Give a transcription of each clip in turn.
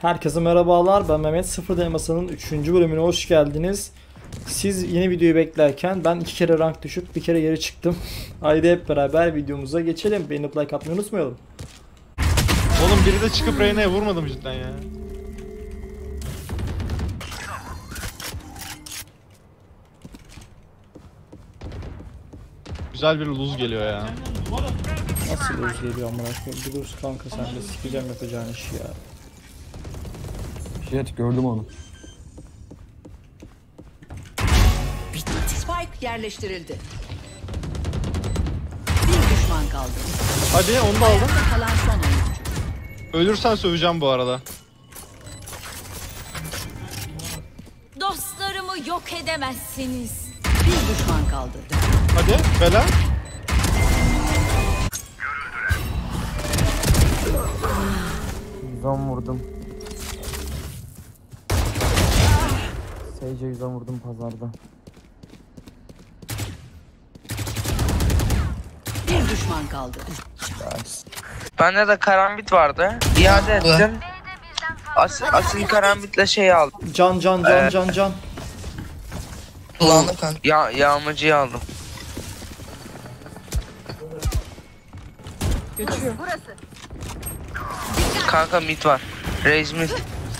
Herkese merhabalar, ben Mehmet. Sıfır Masanın 3. bölümüne hoş geldiniz. Siz yeni videoyu beklerken ben 2 kere rank düşüp 1 kere geri çıktım. Haydi hep beraber videomuza geçelim. Beğenip like atmayı unutmayalım. Oğlum biri de çıkıp Reyna'ya vurmadım cidden ya. Güzel bir lose geliyor ya. Nasıl geliyor amına koyayım? Bir dur kanka, sen de sikeceğim yapacağın işi ya. Jet gördüm onu. Spike yerleştirildi. Bir düşman kaldı. Hadi onu da aldım. Ayakta kalan son oyuncu. Ölürsen söveceğim bu arada. Dostlarımı yok edemezsiniz. Bir düşman kaldı. Hadi bela. Yüzden vurdum. Sage'e yüzden vurdum pazarda. Bir düşman kaldı. Bende de karambit vardı. İade ettim. Asil karambitle şey aldım. Can. Kullandım kanka. Yağmacıyı aldım. Geçiyor. Kanka mid var. Raze mid.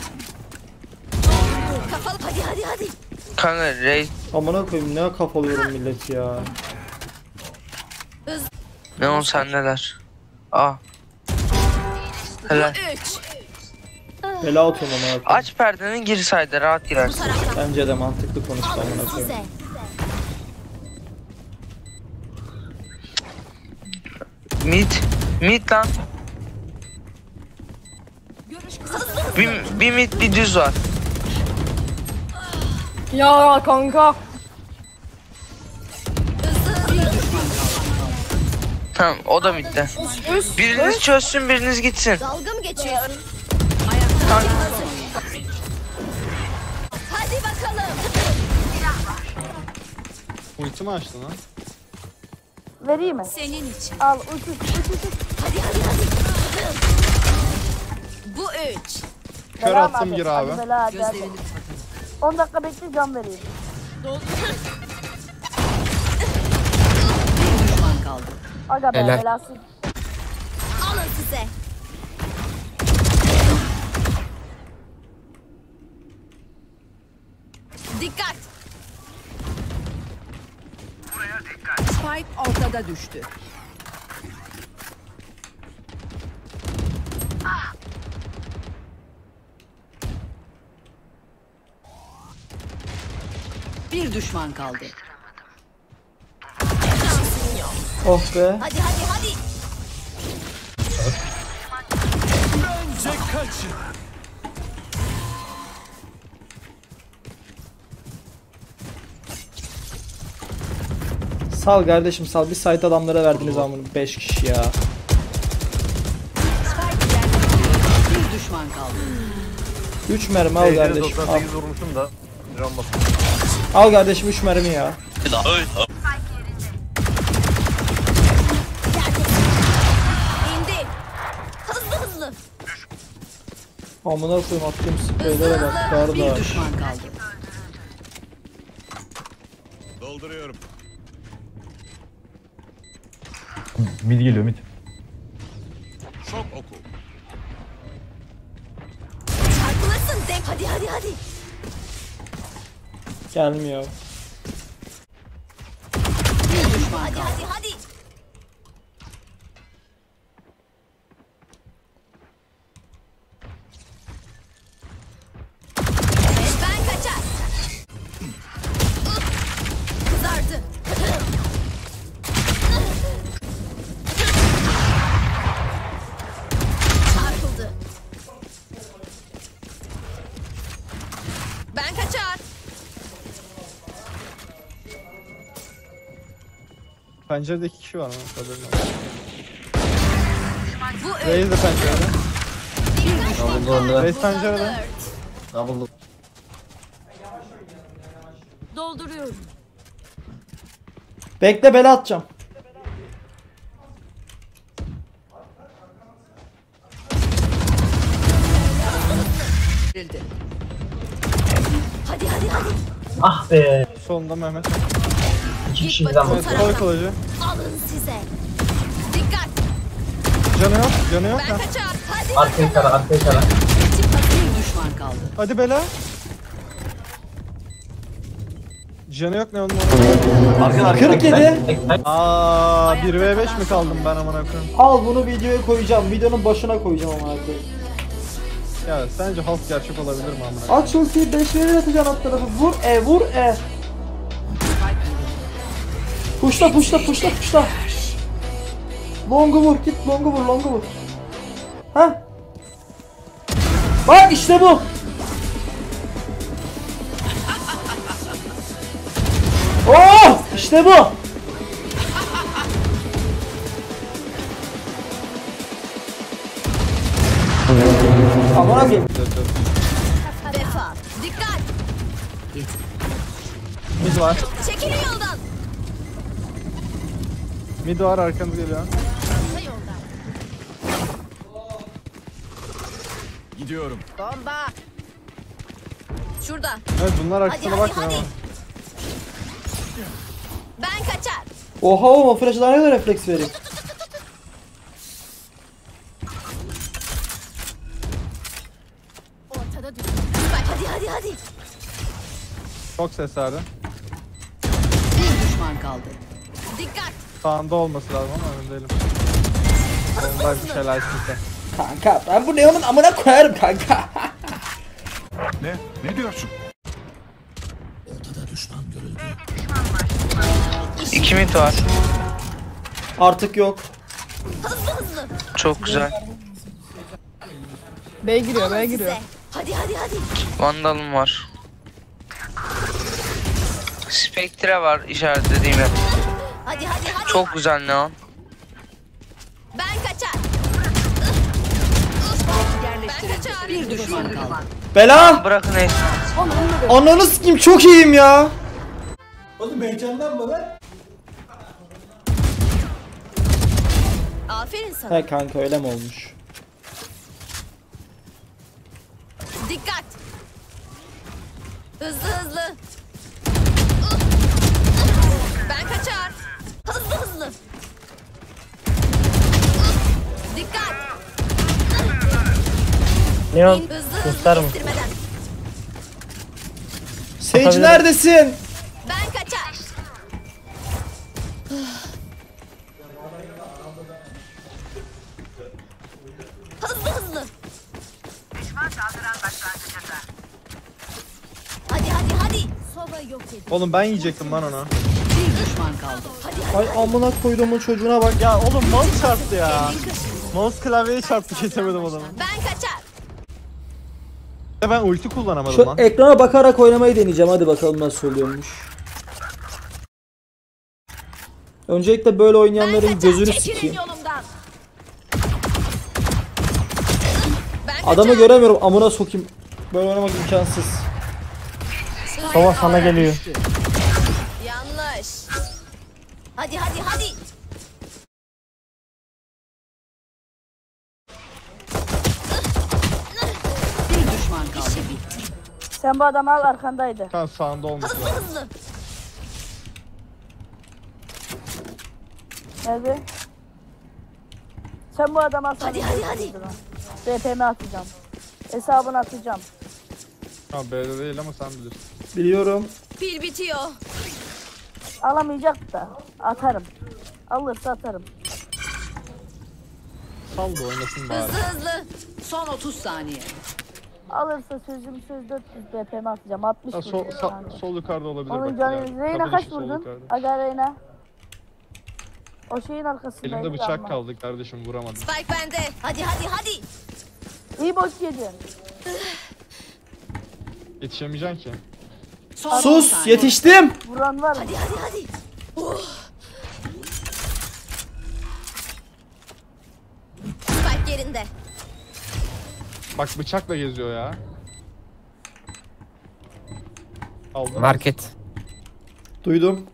Kafalı hadi. Kanka Raze. Amına koyayım, ne kafalıyorum millet ya. Ne on sen neler? Ah. Helal. 3. Bela atıyorum amına koyayım. Aç perdenin gir sayda rahat Bu girersin. taraftan. Bence de mantıklı konuştu amına koyayım. Size. Mid lan. Bir mid bir düz var. Ya kanka. Tamam o da midde. Biriniz çözsün biriniz gitsin. Dalga mı geçiyorsun? Kanka. Hadi bakalım. Ultimi açtı lan. Vereyim mi? Senin için. Al uç. Hadi. Bu 3. Kör Bela attım hadi. gir abi. Hadi bela hadi. Gözlerini kapatın. 10 dakika bekle can vereyim. Bir düşman kaldı. Aga be Helal. belası. Alın size. Dikkat. Spike ortada düştü. Bir düşman kaldı. Oh be. Hadi. Sal kardeşim sal. Bir site adamlara verdiniz amına 5 kişi ya. Spike yerleştirildi. Bir düşman kaldı. 3 mermi al kardeşim. Al. 98 vurmuşum da. Can basın. Al kardeşim 3 mermi ya. İndi. Hızlı. Amına koyayım, attığım spreylere bak Bir kardeş. düşman kaldı. Dolduruyorum. Mid geliyor mid. Şok oku. Çarpılırsın denk. Hadi. Gelmiyor. Bir düşman kaldı. Hadi. Ben kaçar. Kızardı. Çarpıldı. Ben kaçar. Pencerede 2 kişi var lan. Bu Raze de pencerede. Raze pencerede. Double. Dolduruyorum. Bekle, bela atacağım. yerleştirildi. Hadi hadi hadi. Ah be. Solunda Mehmet. İki kişi Git birden bakayım Evet bu vurdu. koy kılıcı. Alın size. Dikkat. Canı yok. Canı yok. Ben Ha. kaçar. Hadi. Arkayı tara, arkayı tara. Bir düşman kaldı. Hadi bela. Canı yok ne onun? Arka arka. 47. Aa 1v5 mi kaldım ben amına koyayım? Al bunu videoya koyacağım. Videonun başına koyacağım ama artık. Ya sence halk gerçek olabilir mi amına koyayım? Aç ultiyi 5 verir atacaksın alt tarafı. Vur vur Puşla puşla. Longu vur git longu vur. Ha? Bak işte bu. Oh işte bu. Aman abi. Vefa. Dikkat. Mid var. Çekilin yoldan. Mid var arkanız geliyor. Orta yoldan. Gidiyorum. Bomba. Şurada. Evet bunlar Hadi arkasına hadi bakmıyor hadi. ama. Ben kaçar. Oha o flash'dan ne kadar refleks vereyim. Ortada dur. Hadi hadi hadi. Çok ses verdi. Bir düşman kaldı. Dikkat. Sağında olması lazım ama emin değilim. Ondan bir şeyler sizde. Kanka ben bu Neon'un amına koyarım kanka. Ne? Ne diyorsun? 2 mid var. Artık yok. Hızlı hızlı. Çok güzel. B giriyor Alın size. Hadi hadi hadi. Vandalım var. Spectre var işaretlediğim yer. Hadi hadi hadi. Çok güzel Neon. Ben kaçar. Ben kaçar. Bir düşman kaldı. Bela. Bırakın Ace. Ananı sikeyim çok iyiyim ya. Aferin sana. He kanka öyle mi olmuş? Dikkat. Hızlı hızlı. Ben kaçar. Hızlı hızlı. Dikkat. Neon Hızlı hızlı. göster mi? Kestirmeden. Sage neredesin? Ben kaçar. Hızlı hızlı. Hadi hadi hadi. Soba yok edin. Oğlum ben yiyecektim lan onu. Bir düşman kaldı. Ay amına koyduğumun çocuğuna bak. Ya oğlum mouse çarptı ya. Mouse klavyeye çarptı kesemedim adamı. Ben kaçar. Ya ben ulti kullanamadım Şu lan. ekrana bakarak oynamayı deneyeceğim. Hadi bakalım nasıl oluyormuş. Öncelikle böyle oynayanların gözünü Çekilin sikeyim. yolumdan. Ben Adamı kaçar. göremiyorum amına sokayım. Böyle oynamak imkansız. Sova sana geliyor. Yanlış. Hadi hadi hadi. Bir düşman kaldı. Sen bu adamı al arkandaydı. Kan sağında olması Hızlı lazım. hızlı. Nerede? Sen bu adamı al. Hadi hadi hadi. BP'mi atacağım. Hesabını atacağım. Ha B'de değil ama sen bilirsin. Biliyorum. Pil bitiyor. Alamayacak da atarım. Alırsa atarım. Sal da oynasın bari. Hızlı hızlı. Son 30 saniye. Alırsa sözüm söz 400 BP'mi atacağım. 60 Ha, vurdum şu anda. sol yukarıda olabilir Onun bak. canı ya. Reyna Tabela kaç şu sol vurdun? yukarıda. Aga Reyna. O şeyin arkasındaydı. Elimde bıçak ama. kaldı kardeşim vuramadım. Spike bende. Hadi hadi hadi. İyi boş yedin. Yetişemeyeceksin ki. Son 10 Sus saniye. yetiştim. Vuran var mı? Hadi hadi hadi. Spike yerinde. Bak bıçakla geziyor ya. Aldım. Market. Duydum.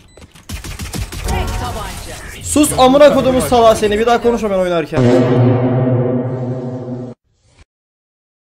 Tek tabanca. Sus amına kodumun salağı seni. Bir daha konuşma ben oynarken.